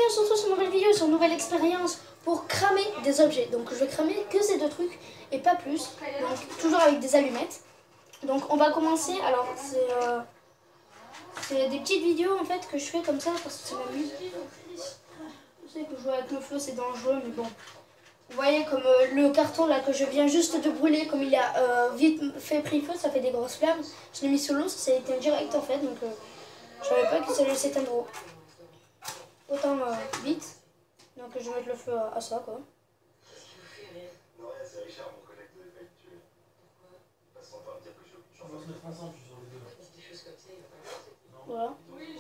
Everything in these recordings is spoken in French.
on se retrouve sur une nouvelle vidéo, sur une nouvelle expérience pour cramer des objets. Donc je vais cramer que ces deux trucs et pas plus. Donc toujours avec des allumettes. Donc on va commencer. Alors c'est des petites vidéos en fait que je fais comme ça parce que ça m'amuse. Je sais que jouer avec le feu c'est dangereux, mais bon. Vous voyez comme le carton là que je viens juste de brûler, comme il a vite fait pris feu, ça fait des grosses flammes. Je l'ai mis sous l'eau, ça a été direct en fait, donc je savais pas que ça allait s'éteindre autant vite. Donc je vais mettre le feu à ça quoi. Voilà.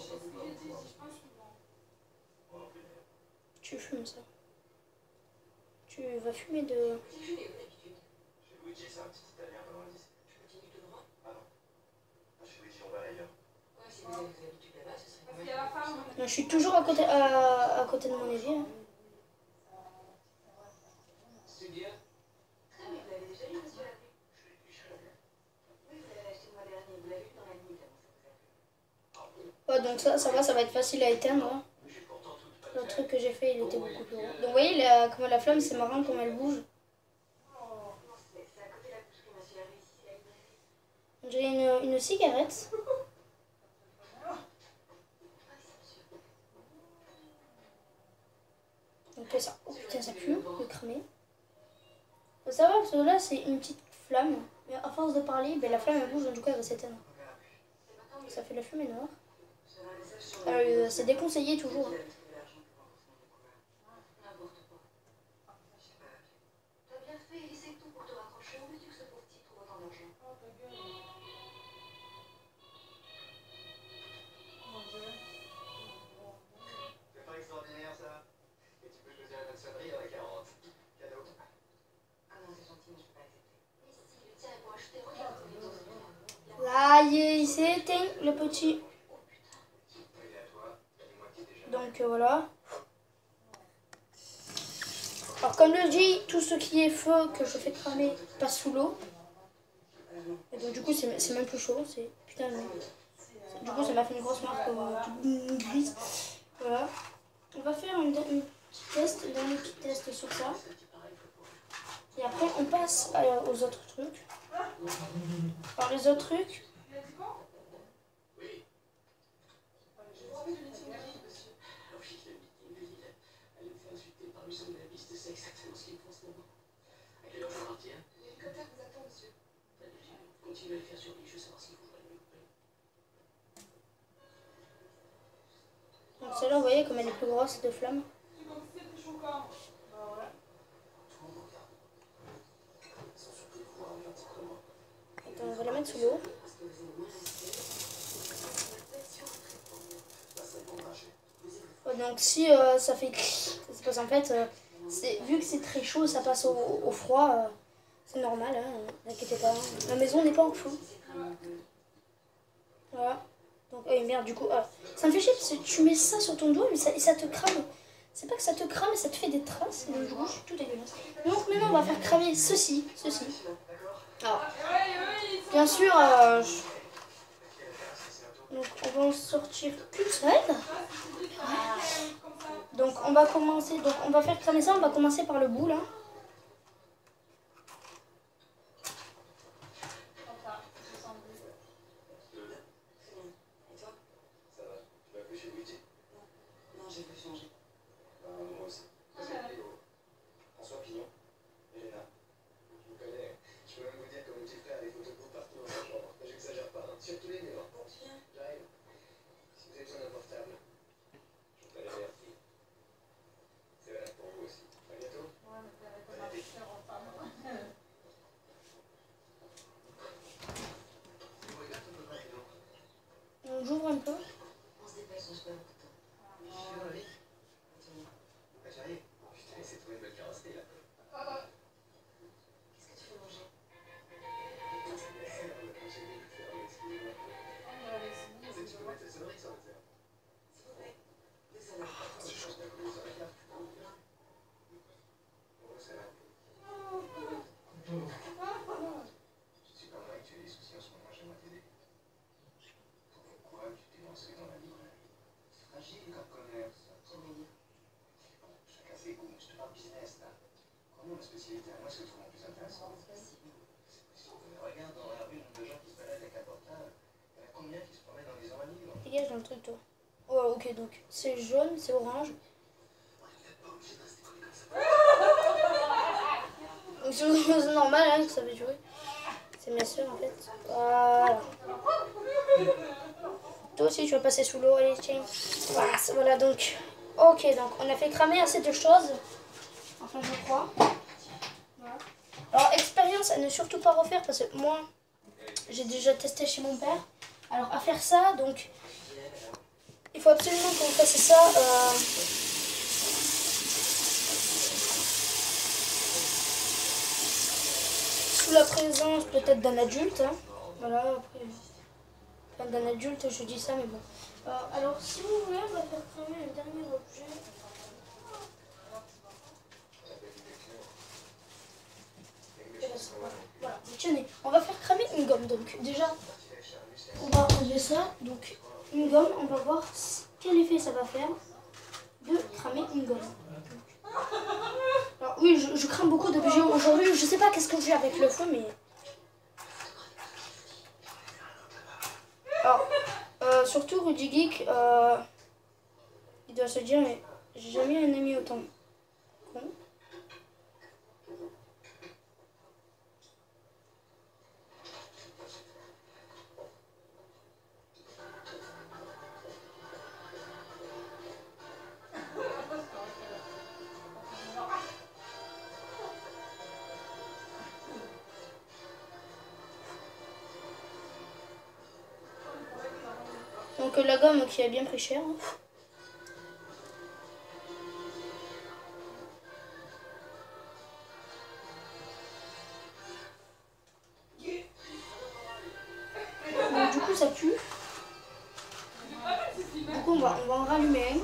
Tu fumes ça. Tu vas fumer de... Non, je suis toujours à côté de mon évier. Hein. Ouais, donc ça va, ça va être facile à éteindre. Hein. Le truc que j'ai fait, il était beaucoup plus gros. Donc vous voyez comment la flamme, c'est marrant comme elle bouge. J'ai une cigarette. Donc ça. Oh putain, ça pue, le cramer. Faut savoir parce que là, c'est une petite flamme. Mais à force de parler, ben, la flamme elle bouge, donc du coup elle va s'éteindre. Ça fait de la fumée noire. Alors c'est déconseillé toujours. Là, il s'est éteint le petit. Donc voilà. Alors comme je dis, tout ce qui est feu que je fais cramer passe sous l'eau. Et donc du coup c'est même plus chaud. C'est putain. Du coup ça m'a fait une grosse marque grise. Voilà. On va faire un petit test, un dernier petit test sur ça. Et après on passe aux autres trucs. Alors les autres trucs. Donc celle-là, vous voyez comme elle est plus grosse de flamme. Attends, on va la mettre sous l'eau. Ouais, donc si ça fait... C'est parce qu'en fait, vu que c'est très chaud, ça passe au froid. C'est normal, hein, n'inquiétez pas. La maison n'est pas en feu. Voilà. Donc, merde, du coup, ça me fait chier parce que tu mets ça sur ton doigt et ça te crame. C'est pas que ça te crame, mais ça te fait des traces. Et donc, du coup, je suis tout dégueulasse. Donc, maintenant, on va faire cramer ceci. Alors, bien sûr, donc, on va en sortir qu'une seule. Donc, on va commencer. Donc, on va faire cramer ça. On va commencer par le bout, là. J'ouvre un peu. Dégage dans le truc, toi. Ouais, ok, donc c'est jaune, c'est orange. Donc c'est normal hein, que ça fait jouer. C'est bien sûr en fait. Voilà. Toi aussi tu vas passer sous l'eau, allez tiens. Voilà, voilà donc. Ok, donc on a fait cramer assez de choses. Enfin je crois. Voilà. Alors expérience à ne surtout pas refaire parce que moi j'ai déjà testé chez mon père. Alors à faire ça, donc il faut absolument que vous fassiez ça. Sous la présence peut-être d'un adulte. Hein. Voilà, après. Enfin, d'un adulte, je dis ça, mais bon. Alors si vous voulez, on va faire cramer un dernier objet. Voilà, tenez, on va faire cramer une gomme. Donc déjà, on va enlever ça. Donc une gomme, on va voir quel effet ça va faire de cramer une gomme. Alors oui, je crame beaucoup d'objets aujourd'hui. Je sais pas qu'est-ce que j'ai avec le feu, mais... Alors, surtout Rudy Geek, il doit se dire, mais j'ai jamais eu un ami autant con. Donc la gomme qui a bien pris cher. Hein. Donc du coup ça pue. Du coup on va en rallumer un.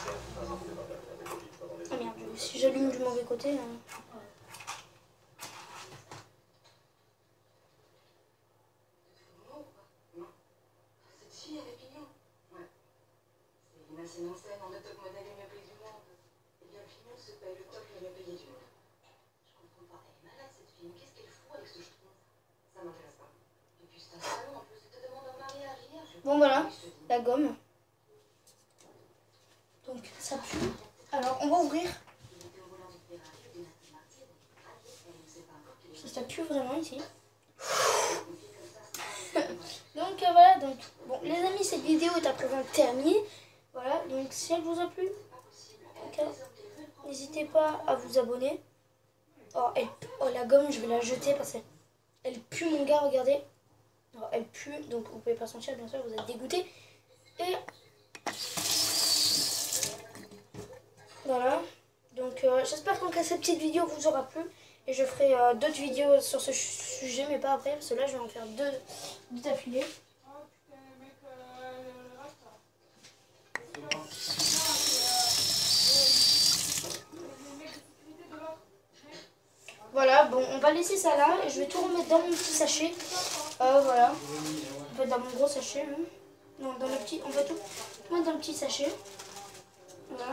Ah merde, si j'allume du mauvais côté... Hein. C'est une scène en top modèle et mieux payé du monde. Eh bien, le film se paye le top le mieux payé du monde. Je comprends pas. Elle est malade cette fille. Qu'est-ce qu'elle fout avec ce jeton? Ça m'intéresse pas. Et puis c'est un salon en plus. Elle te demande un mariage hier. Bon voilà, la gomme. Donc ça pue. Alors on va ouvrir. Ça pue vraiment ici. Donc voilà, donc bon les amis, cette vidéo est à présent terminée. Voilà, donc si elle vous a plu, n'hésitez pas à vous abonner. Oh, la gomme, je vais la jeter parce qu'elle pue mon gars, regardez. Oh, elle pue, donc vous pouvez pas sentir, bien sûr, vous êtes dégoûté. Et voilà, donc j'espère que cette petite vidéo vous aura plu. Et je ferai d'autres vidéos sur ce sujet, mais pas après, parce que là je vais en faire deux d'affilée. Voilà, bon, on va laisser ça là et je vais tout remettre dans mon petit sachet. Voilà, en fait dans mon gros sachet. Hein. Non, dans le petit, on va tout mettre dans le petit sachet. Voilà.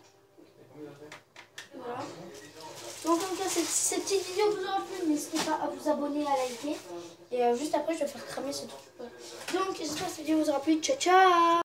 Voilà. Donc en tout cas, cette petite vidéo vous aura plu, n'hésitez pas à vous abonner, à liker. Et juste après, je vais faire cramer ce truc. Donc j'espère que cette vidéo vous aura plu. Ciao, ciao!